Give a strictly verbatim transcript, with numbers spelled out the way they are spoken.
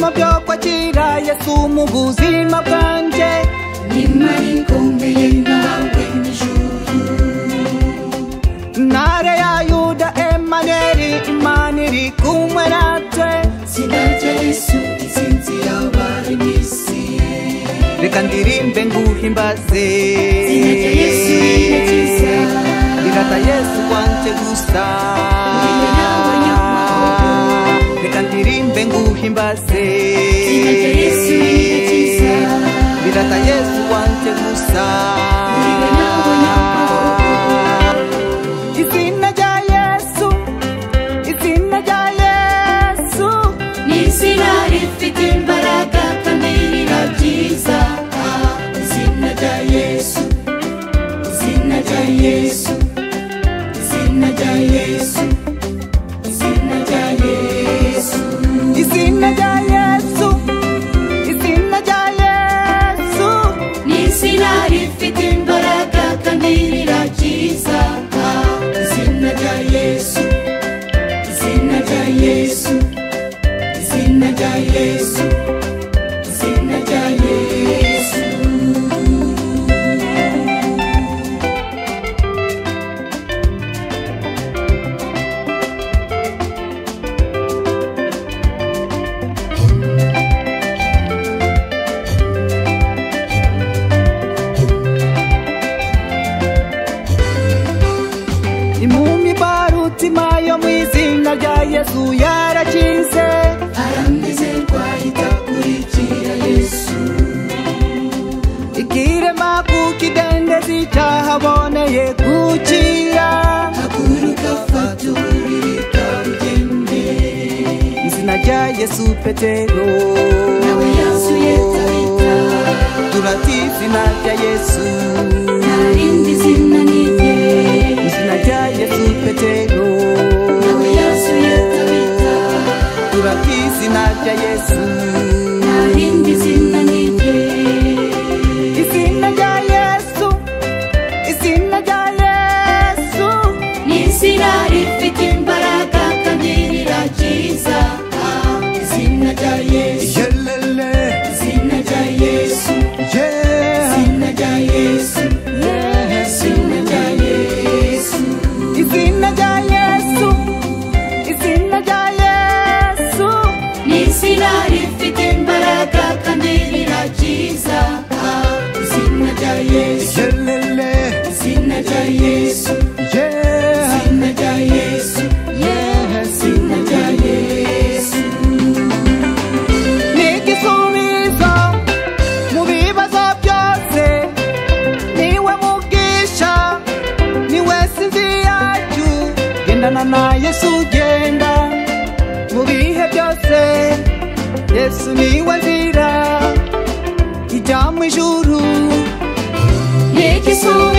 byo kwakira Yesu mu buzima bwanje nimari komeye nawe n'ijuru. Ntare ya Yuda Emmanuel, Imana iri kumwe natwe. Izina rya Yesu intsinzi y'abari mw'isi. Reka ndirimbe nguhimbaze. Izina rya Yesu rirakiza. Rirata Yesu wanje gusa. Reka ndirimbe nguhimbaze. Izina rya Yesu rirakiza. Rirata Yesu wanje gusa. Izina rya Yesu, izina rya Yesu ni izina rifite imbaraga kandi rirabyiza. Izina rya Yesu, izina rya Yesu, izina rya Yesu, izina rya Yesu, izina rya Yesu, izina rya Yesu ni izina rifite imbaraga kandi rirabyiza. Izina rya Yesu, izina rya Yesu, izina rya Yesu, izina rya Yesu. Impumi barutima yo mu izina rya Yesu yarakize. Aramezerwa itakurikira Yesu. Ikirema kukidendezi cyahaboneye gukira. Haguruka fata uburiri bw'abagende. Izina rya Yesu Petero Nawe yasuye Tabita. turati izina rya Yesu. Nta rindi zina ni rye. Izina rya Yesu Petero Nawe yasuye Tabita. turati izina rya Yesu. Nta rindi zina ni rye. Izina rya Yesu, izina rya Yesu Ni izina rifite imbaraga kandi rirakiza. Izina rya Yesu, Yelele, izina rya Yesu, yeah, izina rya Yesu, yeah. izina rya Yesu. Izina rya Yesu, izina rya Yesu Ni izina rifite imbaraga kandi rirakiza. Izina rya Yesu, Yelele, izina rya Yesu, yeah, izina rya Yesu, yeah. izina rya Yesu. Ni igisubizo mu bibazo byose. Niwe mugisha, niwe sinzi yacu. Gendana na Yesu, genda mu bihe byose. Yesu niwe nzira ijya mu ijuru. Ni igisubizo